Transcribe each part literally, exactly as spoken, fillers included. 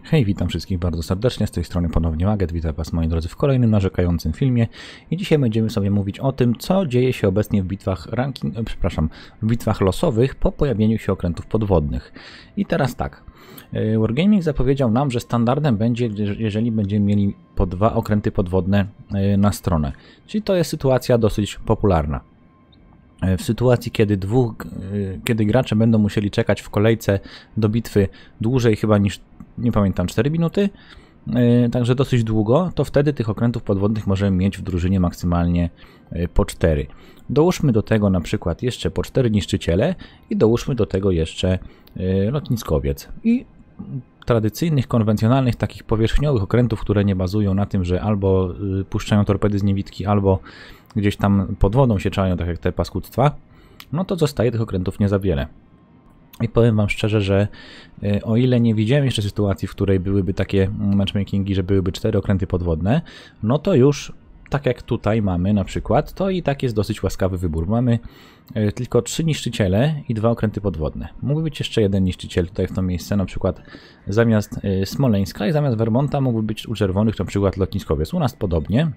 Hej, witam wszystkich bardzo serdecznie, z tej strony ponownie Maget, witam Was moi drodzy w kolejnym narzekającym filmie i dzisiaj będziemy sobie mówić o tym, co dzieje się obecnie w bitwach ranking, przepraszam, w bitwach losowych po pojawieniu się okrętów podwodnych. I teraz tak, Wargaming zapowiedział nam, że standardem będzie, jeżeli będziemy mieli po dwa okręty podwodne na stronę, czyli to jest sytuacja dosyć popularna. W sytuacji, kiedy, dwóch, kiedy gracze będą musieli czekać w kolejce do bitwy dłużej chyba niż, nie pamiętam, cztery minuty, także dosyć długo, to wtedy tych okrętów podwodnych możemy mieć w drużynie maksymalnie po cztery. Dołóżmy do tego na przykład jeszcze po cztery niszczyciele i dołóżmy do tego jeszcze lotniskowiec. I tradycyjnych, konwencjonalnych, takich powierzchniowych okrętów, które nie bazują na tym, że albo puszczają torpedy z niewidki, albo gdzieś tam pod wodą się czają, tak jak te paskudztwa, no to zostaje tych okrętów nie za wiele. I powiem Wam szczerze, że o ile nie widziałem jeszcze sytuacji, w której byłyby takie matchmakingi, że byłyby cztery okręty podwodne, no to już tak jak tutaj mamy na przykład, to i tak jest dosyć łaskawy wybór. Mamy tylko trzy niszczyciele i dwa okręty podwodne. Mógłby być jeszcze jeden niszczyciel tutaj w to miejsce, na przykład zamiast Smoleńska i zamiast Vermonta mógłby być u czerwonych na przykład lotniskowiec. U nas podobnie.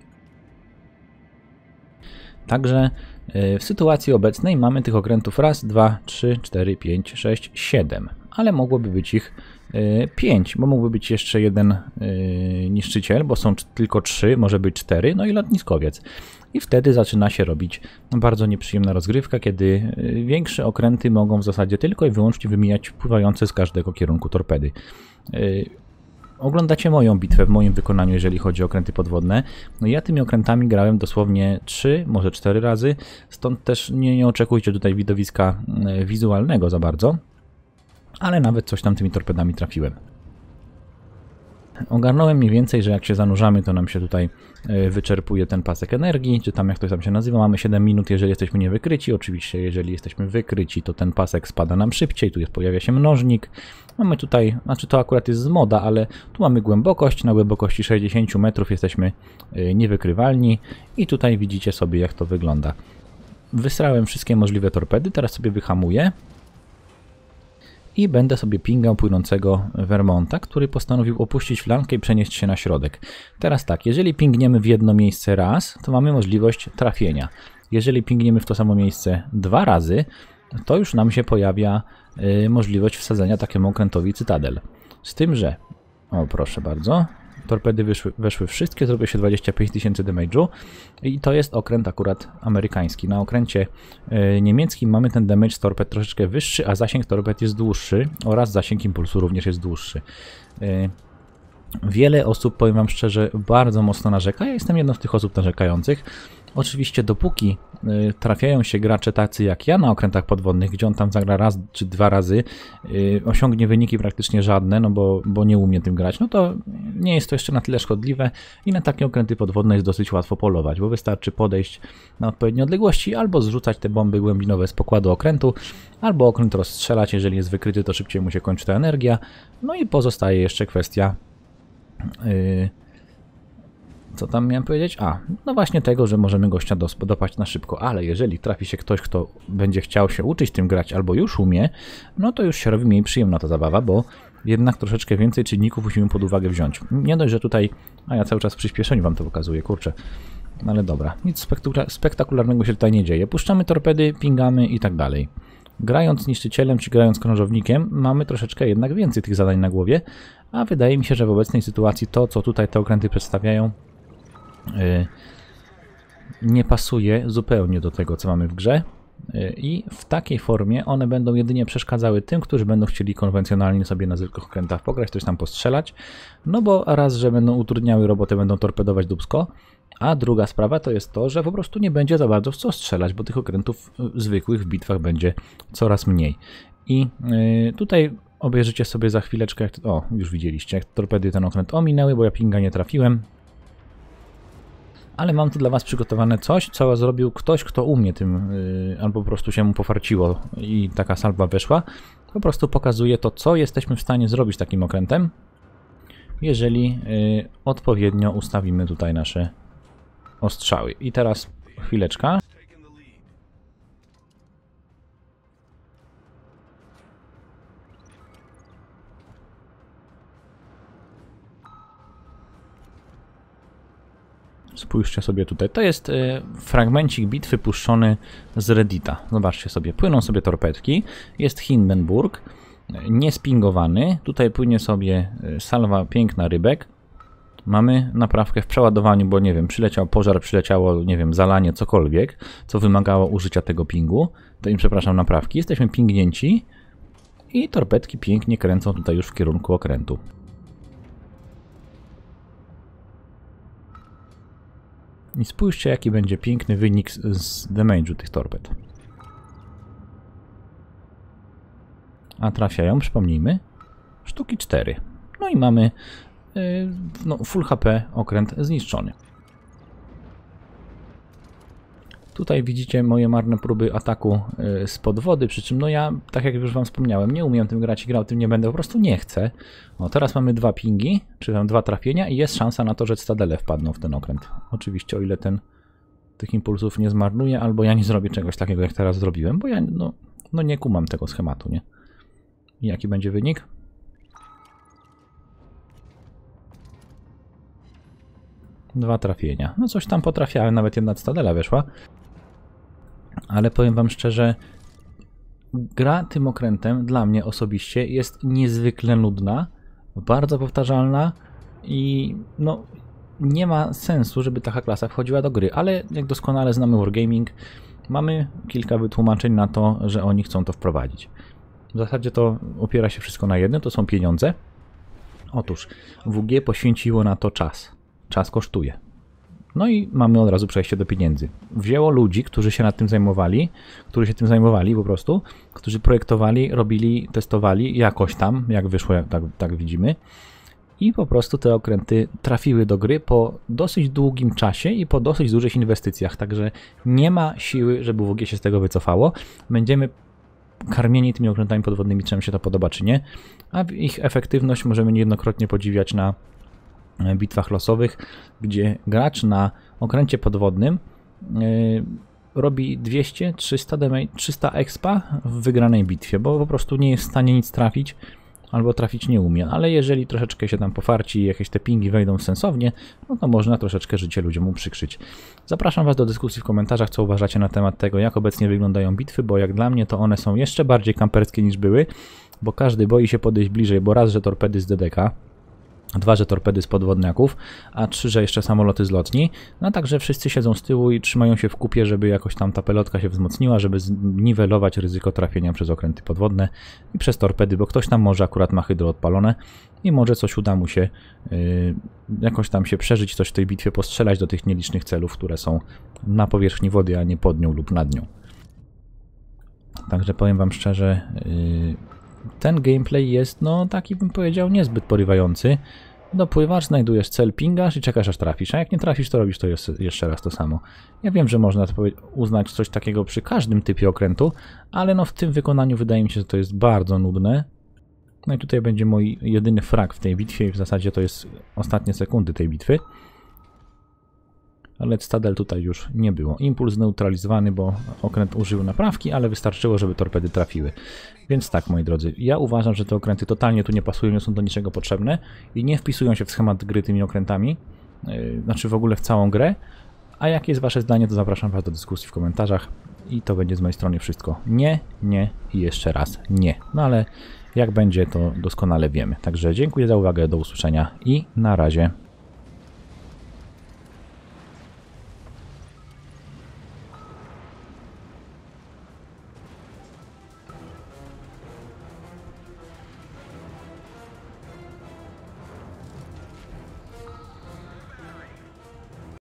Także w sytuacji obecnej mamy tych okrętów raz, dwa, trzy, cztery, pięć, sześć, siedem, ale mogłoby być ich pięć, bo mógłby być jeszcze jeden niszczyciel, bo są tylko trzy, może być cztery, no i lotniskowiec. I wtedy zaczyna się robić bardzo nieprzyjemna rozgrywka, kiedy większe okręty mogą w zasadzie tylko i wyłącznie wymijać pływające z każdego kierunku torpedy. Oglądacie moją bitwę w moim wykonaniu, jeżeli chodzi o okręty podwodne. No ja tymi okrętami grałem dosłownie trzy, może cztery razy, stąd też nie, nie oczekujcie tutaj widowiska wizualnego za bardzo, ale nawet coś tam tymi torpedami trafiłem. Ogarnąłem mniej więcej, że jak się zanurzamy, to nam się tutaj wyczerpuje ten pasek energii, czy tam jak to tam się nazywa, mamy siedem minut, jeżeli jesteśmy niewykryci. Oczywiście, jeżeli jesteśmy wykryci, to ten pasek spada nam szybciej, tu jest, pojawia się mnożnik. Mamy tutaj, znaczy to akurat jest z moda, ale tu mamy głębokość, na głębokości sześćdziesiąt metrów jesteśmy niewykrywalni i tutaj widzicie sobie, jak to wygląda. Wysrałem wszystkie możliwe torpedy, teraz sobie wyhamuję. I będę sobie pingał płynącego Vermonta, który postanowił opuścić flankę i przenieść się na środek. Teraz tak, jeżeli pingniemy w jedno miejsce raz, to mamy możliwość trafienia. Jeżeli pingniemy w to samo miejsce dwa razy, to już nam się pojawia y, możliwość wsadzenia takiemu okrętowi cytadel. Z tym, że, o proszę bardzo, torpedy wyszły, weszły wszystkie, zrobiło się dwadzieścia pięć tysięcy damage'u i to jest okręt akurat amerykański. Na okręcie y, niemieckim mamy ten damage z torped troszeczkę wyższy, a zasięg torped jest dłuższy oraz zasięg impulsu również jest dłuższy. Y, wiele osób, powiem Wam szczerze, bardzo mocno narzeka. Ja jestem jedną z tych osób narzekających. Oczywiście dopóki y, trafiają się gracze tacy jak ja na okrętach podwodnych, gdzie on tam zagra raz czy dwa razy, y, osiągnie wyniki praktycznie żadne, no bo, bo nie umie tym grać, no to nie jest to jeszcze na tyle szkodliwe i na takie okręty podwodne jest dosyć łatwo polować, bo wystarczy podejść na odpowiednie odległości albo zrzucać te bomby głębinowe z pokładu okrętu, albo okręt rozstrzelać, jeżeli jest wykryty, to szybciej mu się kończy ta energia, no i pozostaje jeszcze kwestia yy, co tam miałem powiedzieć? A, no właśnie tego, że możemy gościa dopaść na szybko, ale jeżeli trafi się ktoś, kto będzie chciał się uczyć tym grać albo już umie, no to już się robi mniej przyjemna ta zabawa, bo jednak troszeczkę więcej czynników musimy pod uwagę wziąć. Nie dość, że tutaj, a ja cały czas w przyspieszeniu Wam to pokazuję, kurczę, no ale dobra, nic spektakularnego się tutaj nie dzieje. Puszczamy torpedy, pingamy i tak dalej. Grając niszczycielem czy grając krążownikiem mamy troszeczkę jednak więcej tych zadań na głowie, a wydaje mi się, że w obecnej sytuacji to, co tutaj te okręty przedstawiają, nie pasuje zupełnie do tego, co mamy w grze i w takiej formie one będą jedynie przeszkadzały tym, którzy będą chcieli konwencjonalnie sobie na zwykłych okrętach pograć, coś tam postrzelać, no bo raz, że będą utrudniały robotę, będą torpedować dupsko, a druga sprawa to jest to, że po prostu nie będzie za bardzo w co strzelać, bo tych okrętów zwykłych w bitwach będzie coraz mniej. I tutaj obejrzycie sobie za chwileczkę, jak, o już widzieliście, jak torpedy ten okręt ominęły, bo ja pinga nie trafiłem. Ale mam tu dla Was przygotowane coś, co zrobił ktoś, kto umie tym, yy, albo po prostu się mu pofarciło i taka salwa weszła. Po prostu pokazuje to, co jesteśmy w stanie zrobić takim okrętem, jeżeli yy, odpowiednio ustawimy tutaj nasze ostrzały. I teraz chwileczka. Spójrzcie sobie tutaj. To jest y, fragmencik bitwy puszczony z Reddita. Zobaczcie sobie. Płyną sobie torpedki. Jest Hindenburg. Niespingowany. Tutaj płynie sobie salwa piękna rybek. Mamy naprawkę w przeładowaniu, bo nie wiem, przyleciał pożar, przyleciało, nie wiem, zalanie, cokolwiek, co wymagało użycia tego pingu. To im przepraszam, naprawki. Jesteśmy pingnięci i torpedki pięknie kręcą tutaj już w kierunku okrętu. I spójrzcie, jaki będzie piękny wynik z, z damage'u tych torped. A trafiają, przypomnijmy, sztuki cztery. No i mamy yy, no, full H P okręt zniszczony. Tutaj widzicie moje marne próby ataku yy, spod wody, przy czym no ja, tak jak już wam wspomniałem, nie umiem tym grać i grał tym nie będę, po prostu nie chcę. No teraz mamy dwa pingi, czy tam dwa trafienia i jest szansa na to, że Citadele wpadną w ten okręt. Oczywiście o ile ten tych impulsów nie zmarnuje, albo ja nie zrobię czegoś takiego jak teraz zrobiłem, bo ja no, no nie kumam tego schematu, nie? I jaki będzie wynik? Dwa trafienia. No coś tam potrafiałem, nawet jedna Citadela weszła. Ale powiem wam szczerze, gra tym okrętem dla mnie osobiście jest niezwykle nudna, bardzo powtarzalna i no nie ma sensu, żeby taka klasa wchodziła do gry, ale jak doskonale znamy Wargaming, mamy kilka wytłumaczeń na to, że oni chcą to wprowadzić. W zasadzie to opiera się wszystko na jednym, to są pieniądze. Otóż W G poświęciło na to czas. Czas kosztuje. No i mamy od razu przejście do pieniędzy. Wzięło ludzi, którzy się nad tym zajmowali, którzy się tym zajmowali po prostu, którzy projektowali, robili, testowali jakoś tam, jak wyszło, jak, tak, tak widzimy. I po prostu te okręty trafiły do gry po dosyć długim czasie i po dosyć dużych inwestycjach. Także nie ma siły, żeby W G się z tego wycofało. Będziemy karmieni tymi okrętami podwodnymi, czy nam się to podoba, czy nie. A ich efektywność możemy niejednokrotnie podziwiać na bitwach losowych, gdzie gracz na okręcie podwodnym yy, robi dwieście trzysta damage, trzysta expa w wygranej bitwie, bo po prostu nie jest w stanie nic trafić, albo trafić nie umie, ale jeżeli troszeczkę się tam pofarci i jakieś te pingi wejdą sensownie, no to można troszeczkę życie ludziom uprzykrzyć. Zapraszam was do dyskusji w komentarzach, co uważacie na temat tego, jak obecnie wyglądają bitwy, bo jak dla mnie to one są jeszcze bardziej kamperskie niż były, bo każdy boi się podejść bliżej, bo raz, że torpedy z D D K, dwa, że torpedy z podwodniaków, a trzy, że jeszcze samoloty z lotni. No także wszyscy siedzą z tyłu i trzymają się w kupie, żeby jakoś tam ta pelotka się wzmocniła, żeby zniwelować ryzyko trafienia przez okręty podwodne i przez torpedy, bo ktoś tam może akurat ma hydro odpalone i może coś uda mu się yy, jakoś tam się przeżyć, coś w tej bitwie postrzelać do tych nielicznych celów, które są na powierzchni wody, a nie pod nią lub nad nią. Także powiem wam szczerze, yy, ten gameplay jest, no taki bym powiedział, niezbyt porywający. Dopływasz, znajdujesz cel, pingasz i czekasz aż trafisz, a jak nie trafisz, to robisz to jeszcze raz to samo. Ja wiem, że można uznać coś takiego przy każdym typie okrętu, ale no w tym wykonaniu wydaje mi się, że to jest bardzo nudne. No i tutaj będzie mój jedyny frag w tej bitwie i w zasadzie to jest ostatnie sekundy tej bitwy. Ale Citadel tutaj już nie było. Impuls zneutralizowany, bo okręt użył naprawki, ale wystarczyło, żeby torpedy trafiły. Więc tak, moi drodzy, ja uważam, że te okręty totalnie tu nie pasują, nie są do niczego potrzebne i nie wpisują się w schemat gry tymi okrętami, yy, znaczy w ogóle w całą grę. A jakie jest wasze zdanie, to zapraszam was do dyskusji w komentarzach i to będzie z mojej strony wszystko. Nie, nie i jeszcze raz nie. No ale jak będzie, to doskonale wiemy. Także dziękuję za uwagę, do usłyszenia i na razie.